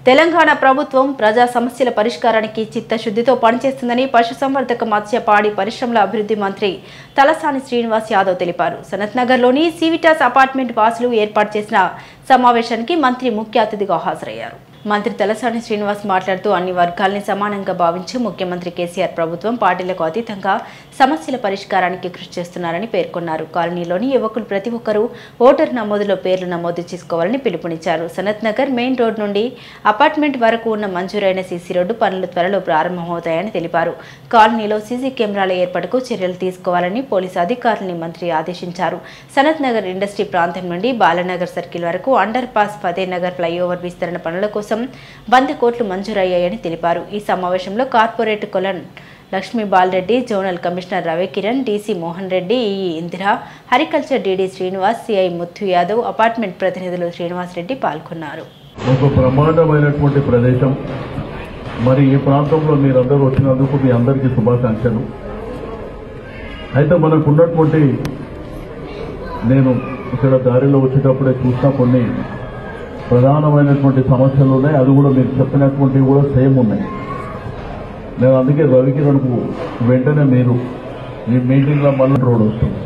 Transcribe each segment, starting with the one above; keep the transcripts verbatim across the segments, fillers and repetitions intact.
తెలంగాణ ప్రభుత్వం ప్రజా సమస్యల పరిష్కారానికి చిత్తశుద్ధితో పనిచేస్తుందని పశుసంవర్ధక మత్స్య పాడి పరిశ్రమల అభివృద్ధి మంత్రి తలసాని శ్రీనివాస్ యాదవ్ తెలిపారు. సనత్ నగర్లోని సివిటాస్ అపార్ట్మెంట్ వాసులు ఏర్పాటు చేసిన సమావేశానికి మంత్రి ముఖ్య అతిథిగా హాజరయ్యారు. మంత్రి తలసాని శ్రీనివాస్ మాట్లాడుతూ అన్ని వర్గాల్ని సమానంగా భావించి ముఖ్యమంత్రి కేసీఆర్ ప్రభుత్వం పార్టీలకు అతీతంగా సమస్యల పరిష్కారానికి కృషి చేస్తున్నారని పేర్కొన్నారు. కాలనీలోని యువకులు ప్రతి ఒక్కరూ ఓటర్ నమోదులో పేర్లు నమోదు చేసుకోవాలని పిలుపునిచ్చారు. సనత్ నగర్ మెయిన్ రోడ్ నుండి అపార్ట్మెంట్ వరకు ఉన్న మంజూరైన సీసీ రోడ్డు పనులు త్వరలో ప్రారంభమవుతాయని తెలిపారు. కాలనీలో సీసీ కెమెరాల ఏర్పాటుకు చర్యలు తీసుకోవాలని పోలీసు అధికారులని మంత్రి ఆదేశించారు. సనత్ నగర్ ఇండస్ట్రీ ప్రాంతం నుండి బాలనగర్ సర్కిల్ వరకు అండర్ పాస్ ఫతేనగర్ ఫ్లైఓవర్ విస్తరణ పనుల కోసం వంద కోట్లు మంజూరయ్యాయని తెలిపారు. ఈ సమావేశంలో corporator Kolan Lakshmi Balareddy, zonal commissioner Ravikiran, DC Mohan Reddy, EE Indira, horticulture DD Srinivas, CI Muthu Yadav, apartment ప్రతినిధులు శ్రీనివాస్ రెడ్డి పాల్గొన్నారు. ఒక బ్రహ్మాండమైనటువంటి ప్రదేశం. మరి ఈ ప్రాంతంలో మీరందరూ వచ్చినందుకు మీ అందరికీ శుభాకాంక్షలు. అయితే మనకు ఉన్నటువంటి నేను ఇక్కడ దారిలో వచ్చేటప్పుడే చూసిన కొన్ని ప్రధానమైనటువంటి సమస్యలు ఉన్నాయి. అది కూడా మీరు చెప్పినటువంటివి కూడా సేమ్ ఉన్నాయి. నేను అందుకే రవికిరణ్కు వెంటనే మీరు ఈ మీటింగ్లో మళ్ళీ రోడ్ వస్తుంది.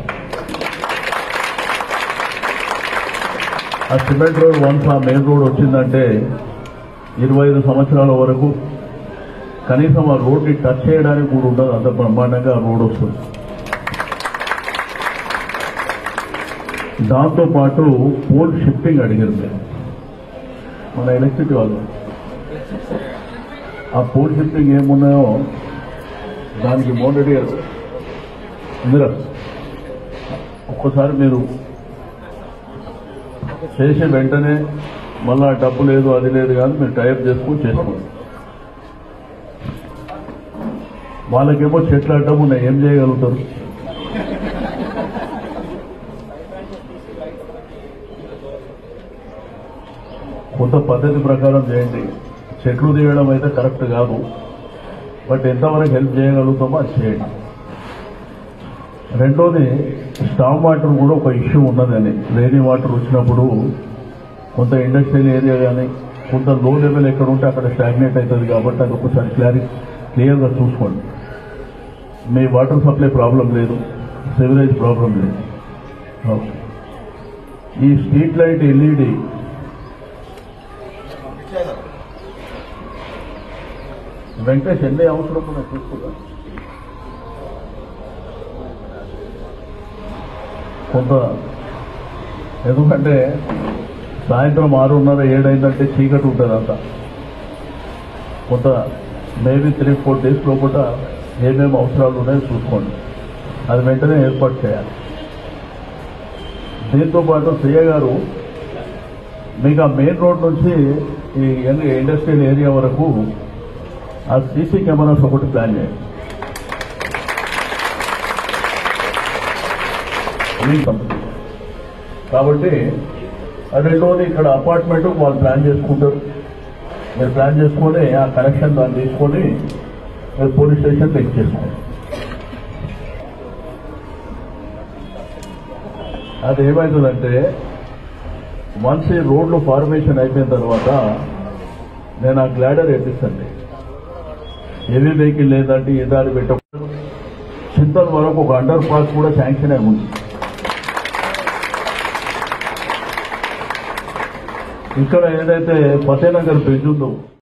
ఆ సిమెంట్ రోడ్ వన్స్ ఆ మెయిన్ రోడ్ వచ్చిందంటే ఇరవై ఐదు సంవత్సరాల వరకు కనీసం ఆ రోడ్ని టచ్ చేయడానికి కూడా ఉండదు. అంత బ్రహ్మాండంగా ఆ రోడ్ వస్తుంది. దాంతోపాటు పోల్ షిఫ్టింగ్ అడిగింది మన ఎలక్ట్రిసిటీ వాళ్ళు. ఆ పోల్ షిఫ్టింగ్ ఏమున్నాయో దానికి మోడీ ఇందిరా ఒక్కసారి మీరు చేసే వెంటనే మళ్ళా డబ్బు లేదు అది లేదు కానీ మీరు టైప్ చేసుకుని చేసుకోండి. వాళ్ళకేమో చెట్లు అడ్డం ఉన్నాయి, ఏం చేయగలుగుతారు? కొంత పద్ధతి ప్రకారం చేయండి. చెట్లు తీయడం అయితే కరెక్ట్ కాదు, బట్ ఎంతవరకు హెల్ప్ చేయగలుగుతామో అది చేయండి. రెండోది స్టామ్ వాటర్ కూడా ఒక ఇష్యూ ఉన్నదని. రెయినీ వాటర్ వచ్చినప్పుడు కొంత ఇండస్ట్రియల్ ఏరియా కానీ కొంత లో లెవెల్ ఎక్కడ ఉంటే అక్కడ స్టాగ్నేట్ అవుతుంది. కాబట్టి అది ఒకసారి క్లారిటీ క్లియర్గా చూసుకోండి. మీ వాటర్ సప్లై ప్రాబ్లం లేదు, సివరేజ్ ప్రాబ్లం లేదు. ఈ స్ట్రీట్ లైట్ ఎల్ఈడి వెంకటేష్ ఎన్ని అవసరం నేను చూసుకుంటాను. కొంత ఎందుకంటే సాయంత్రం ఆరున్నర ఏడైందంటే చీకటి ఉంటుంది అంతా. కొంత మేబీ త్రీ ఫోర్ డేస్ లోపల ఏమేమి అవసరాలు ఉన్నాయో చూసుకోండి. అది వెంటనే ఏర్పాటు చేయాలి. దీంతోపాటు సీఏ గారు మీకు ఆ మెయిన్ రోడ్ నుంచి ఈ ఇండస్ట్రియల్ ఏరియా వరకు ఆ సీసీ కెమెరాస్ ఒకటి ప్లాన్ చేయండి. కాబట్టి రెండోది ఇక్కడ అపార్ట్మెంట్ వాళ్ళు ప్లాన్ చేసుకుంటారు. మీరు ప్లాన్ చేసుకొని ఆ కనెక్షన్ దాన్ని తీసుకొని మీరు పోలీస్ స్టేషన్ లింక్ చేసుకోండి. అది ఏమవుతుందంటే వన్స్ ఈ రోడ్లు ఫార్మేషన్ అయిపోయిన తర్వాత నేను ఆ గ్లాడర్ వేపిస్తాను. హెవీ వెహికల్ లేదంటే ఏ దారి పెట్టకూడదు. చింతల వరకు ఒక అండర్ పాస్ కూడా శాంక్షన్ అయి ఉంది. ఇక్కడ ఏదైతే ఫతేనగర్ బ్రిడ్జ్ ఉందో